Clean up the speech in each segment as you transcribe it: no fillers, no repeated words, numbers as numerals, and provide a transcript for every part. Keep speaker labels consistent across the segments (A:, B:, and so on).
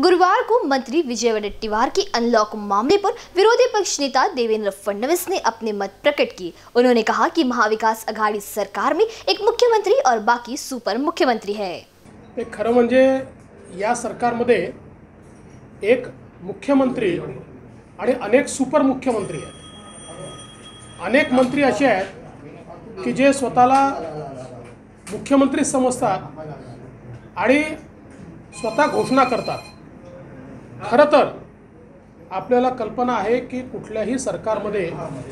A: गुरुवार को मंत्री विजय वडेट्टीवार की अनलॉक मामले पर विरोधी पक्ष नेता देवेंद्र फडणवीस ने अपने मत प्रकट किए। उन्होंने कहा कि महाविकास आघाडी सरकार में एक मुख्यमंत्री और बाकी सुपर मुख्यमंत्री है।
B: ते खरं म्हणजे या सरकारमध्ये एक मुख्यमंत्री आणि अनेक सुपर मुख्यमंत्री आहेत। अनेक मंत्री असे आहेत की जे स्वतःला मुख्यमंत्री समजतात आणि स्वतः घोषणा करतात। खरं तर आपल्याला कल्पना आहे की कुठल्याही सरकारमध्ये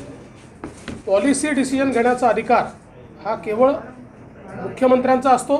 B: पॉलिसी डिसिजन घेण्याचा अधिकार हा केवळ मुख्यमंत्र्यांचा असतो,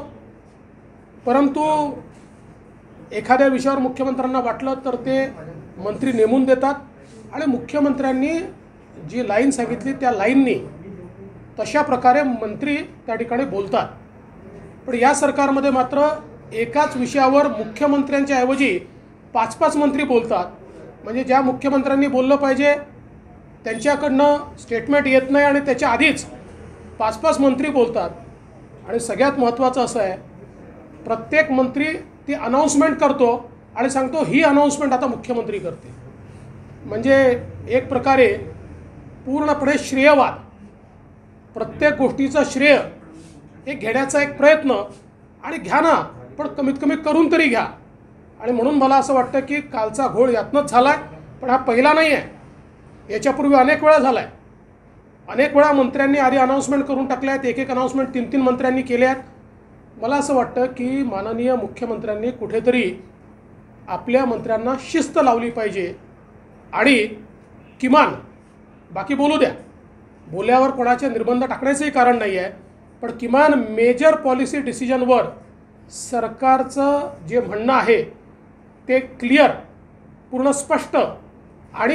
B: परंतु एखाद्या विषयावर मुख्यमंत्र्यांना वाटलं तर ते मंत्री नेमून देतात आणि मुख्यमंत्र्यांनी जी लाईन सांगितली त्या लाईननी तशा प्रकारे मंत्री त्या ठिकाणी बोलतात। पण या सरकारमध्ये मात्र एकाच विषयावर मुख्यमंत्र्यांच्या ऐवजी 5-5 मंत्री बोलतात। म्हणजे ज्या मुख्यमंत्र्यांनी बोललं पाहिजे त्यांच्याकडनं स्टेटमेंट येत नाही आणि त्याच्या आधीच 5-5 मंत्री बोलतात। आणि सगळ्यात महत्त्वाचं असं आहे, प्रत्येक मंत्री ती अनाउन्समेंट करतो आणि सांगतो ही अनाउन्समेंट आता मुख्यमंत्री करते। म्हणजे एक प्रकारे पूर्णपणे श्रेयवाद, प्रत्येक गोष्टीचा श्रेय हे घेण्याचा एक प्रयत्न, आणि घ्या ना पण कमीत कमी करून तरी घ्या। आणि म्हणून मला असं वाटतं की कालचा घोळ यातनंच झालाय, पण हा पहिला नाही आहे, याच्यापूर्वी अनेक वेळा झालाय। अनेक वेळा मंत्र्यांनी आधी अनाउन्समेंट करून टाकल्या आहेत, एक अनाउन्समेंट 3-3 मंत्र्यांनी केल्या आहेत। मला असं वाटतं की माननीय मुख्यमंत्र्यांनी कुठेतरी आपल्या मंत्र्यांना शिस्त लावली पाहिजे आणि किमान बाकी बोलू द्या, बोलल्यावर कोणाचे निर्बंध टाकण्याचंही कारण नाही आहे, पण किमान मेजर पॉलिसी डिसिजनवर सरकारचं जे म्हणणं आहे ते क्लिअर, पूर्ण स्पष्ट आणि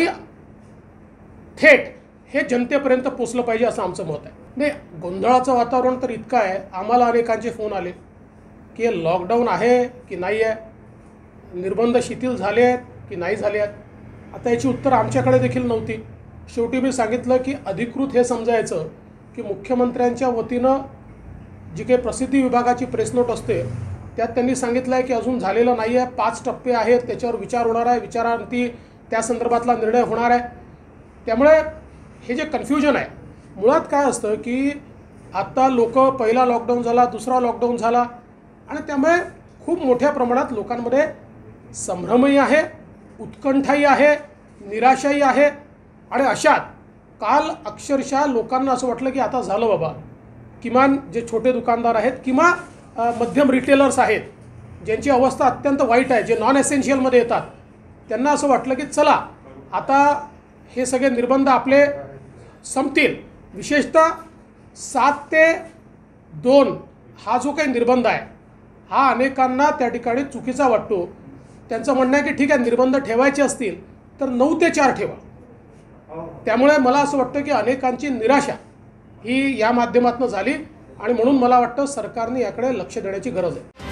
B: थेट हे जनतेपर्यंत पोचलं पाहिजे असं आमचं मत आहे। नाही, गोंधळाचं वातावरण तर इतकं आहे, आम्हाला अनेकांचे फोन आले की हे लॉकडाऊन आहे की नाही आहे, निर्बंध शिथिल झाले आहेत की नाही झाले आहेत। आता याची उत्तर आमच्याकडे देखील नव्हती। शेवटी मी सांगितलं की अधिकृत हे समजायचं की मुख्यमंत्र्यांच्या वतीनं जी काही प्रसिद्धी विभागाची प्रेस नोट असते त्यात त्यांनी सांगितलं आहे की अजून झालेलं नाही आहे, 5 टप्पे आहेत, त्याच्यावर विचार होणार आहे, विचारांती त्या संदर्भातला निर्णय होणार आहे। त्यामुळे हे जे कन्फ्युजन आहे, मुळात काय असतं की आता लोक पहिला लॉकडाऊन झाला, दुसरा लॉकडाऊन झाला आणि त्यामुळे खूप मोठ्या प्रमाणात लोकांमध्ये संभ्रमही आहे, उत्कंठाही आहे, निराशाही आहे। आणि अशात काल अक्षरशः लोकांना असं वाटलं की आता झालं बाबा, किमान जे छोटे दुकानदार आहेत किंवा मध्यम रिटेलर्स आहेत ज्यांची अवस्था अत्यंत वाईट आहे, जे नॉन एसेन्शियलमध्ये येतात, त्यांना असं वाटलं की चला आता हे सगळे निर्बंध आपले संपतील। विशेषतः 7 ते 2 हा जो काही निर्बंध आहे हा अनेकांना त्या ठिकाणी चुकीचा वाटतो। त्यांचं म्हणणं आहे की ठीक आहे, निर्बंध ठेवायचे असतील तर 9 ते 4 ठेवा। त्यामुळे मला असं वाटतं की अनेकांची निराशा ही या माध्यमातून झाली आणि म्हणून मला वाटतं सरकारने याकडे लक्ष देण्याची गरज आहे।